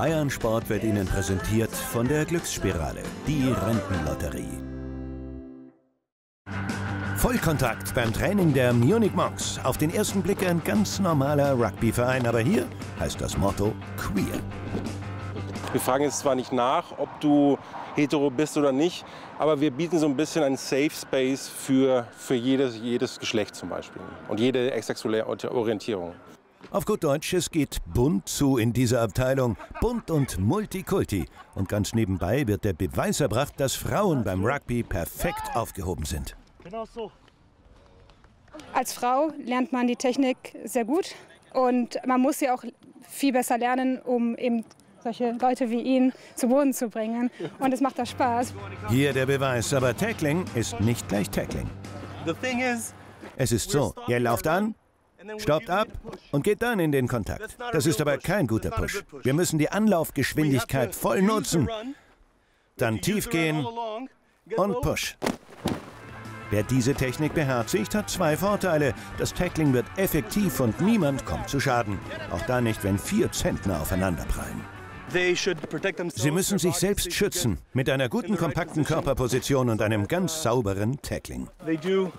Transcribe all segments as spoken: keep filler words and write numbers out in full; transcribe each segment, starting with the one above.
Bayern Sport wird Ihnen präsentiert von der Glücksspirale, die Rentenlotterie. Vollkontakt beim Training der Munich Monks. Auf den ersten Blick ein ganz normaler Rugbyverein, aber hier heißt das Motto Queer. Wir fragen jetzt zwar nicht nach, ob du hetero bist oder nicht, aber wir bieten so ein bisschen einen Safe Space für, für jedes, jedes Geschlecht zum Beispiel und jede sexuelle Orientierung. Auf gut Deutsch, es geht bunt zu in dieser Abteilung. Bunt und Multikulti. Und ganz nebenbei wird der Beweis erbracht, dass Frauen beim Rugby perfekt aufgehoben sind. Genau so. Als Frau lernt man die Technik sehr gut und man muss sie auch viel besser lernen, um eben solche Leute wie ihn zu Boden zu bringen. Und es macht da Spaß. Hier der Beweis, aber Tackling ist nicht gleich Tackling. Es ist so, ihr lauft an, stoppt ab und geht dann in den Kontakt. Das ist aber kein guter Push. Wir müssen die Anlaufgeschwindigkeit voll nutzen. Dann tief gehen und Push. Wer diese Technik beherzigt, hat zwei Vorteile. Das Tackling wird effektiv und niemand kommt zu Schaden. Auch da nicht, wenn vier Zentner aufeinanderprallen. Sie müssen sich selbst schützen, mit einer guten, kompakten Körperposition und einem ganz sauberen Tackling. Wir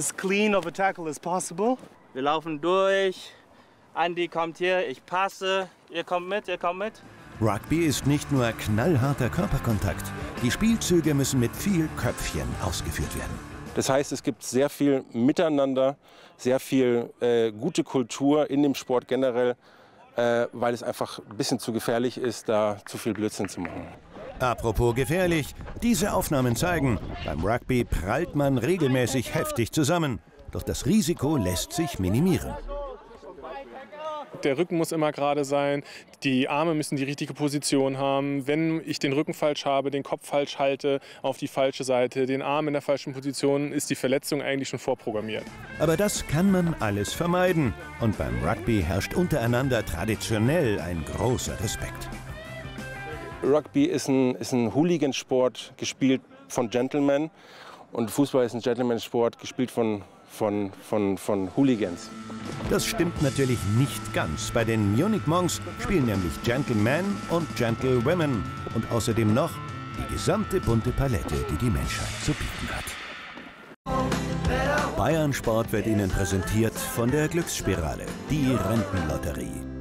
laufen durch, Andi kommt hier, ich passe, ihr kommt mit, ihr kommt mit. Rugby ist nicht nur knallharter Körperkontakt. Die Spielzüge müssen mit viel Köpfchen ausgeführt werden. Das heißt, es gibt sehr viel Miteinander, sehr viel äh, gute Kultur in dem Sport generell, äh, weil es einfach ein bisschen zu gefährlich ist, da zu viel Blödsinn zu machen. Apropos gefährlich, diese Aufnahmen zeigen, beim Rugby prallt man regelmäßig heftig zusammen. Doch das Risiko lässt sich minimieren. Der Rücken muss immer gerade sein, die Arme müssen die richtige Position haben. Wenn ich den Rücken falsch habe, den Kopf falsch halte, auf die falsche Seite, den Arm in der falschen Position, ist die Verletzung eigentlich schon vorprogrammiert. Aber das kann man alles vermeiden. Und beim Rugby herrscht untereinander traditionell ein großer Respekt. Rugby ist ein, ist ein Hooligansport, gespielt von Gentlemen. Und Fußball ist ein Gentleman-Sport, gespielt von, von, von, von Hooligans. Das stimmt natürlich nicht ganz. Bei den Munich Monks spielen nämlich Gentlemen und Gentlewomen. Und außerdem noch die gesamte bunte Palette, die die Menschheit zu bieten hat. Bayern Sport wird Ihnen präsentiert von der Glücksspirale, die Rentenlotterie.